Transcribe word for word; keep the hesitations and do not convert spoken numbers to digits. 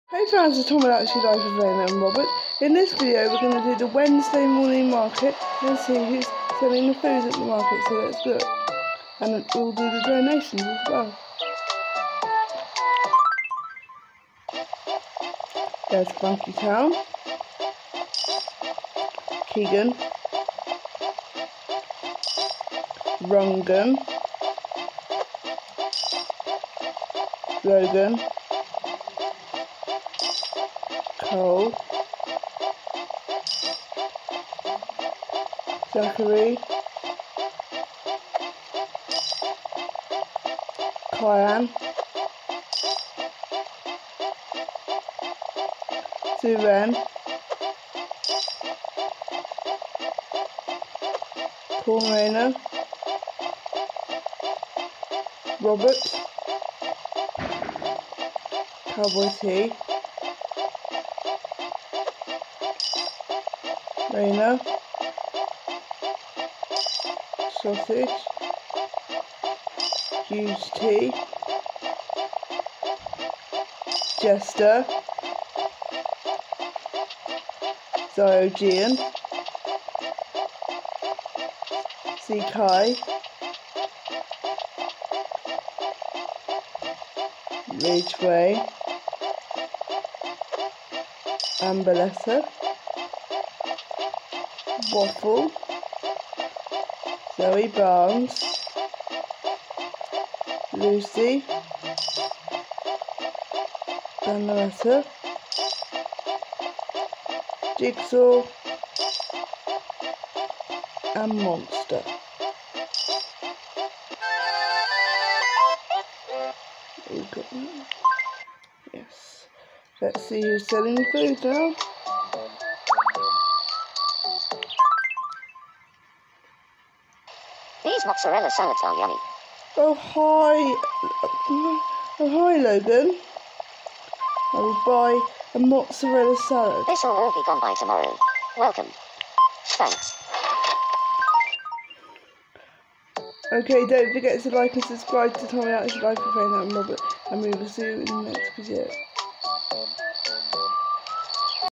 Hey fans of Tomodachi Life of Lena and Robert. In this video we're going to do the Wednesday morning market and see who's selling the food at the market, so let's look. And we'll do the donations as well. There's Funky Town, Keegan, Rungan, Logan, Cole, Zachary, Kyan, Suren, Cormona, Robert, Cowboy T, Raina, Sausage, Hughes T, Jester, Zyogean, C Kai, Ridgeway, Amberlessa, Waffle, Zoe Barnes, Lucy, Annalisa, Jigsaw, and Monster. We got that. Yes. Let's see who's selling the food now. These mozzarella salads are yummy. Oh hi, oh hi Logan. I will buy a mozzarella salad. This will all be gone by tomorrow. Welcome. Thanks. Okay, don't forget to like and subscribe to Tomodachi Life of Lena and Robert, and we will see you in the next video.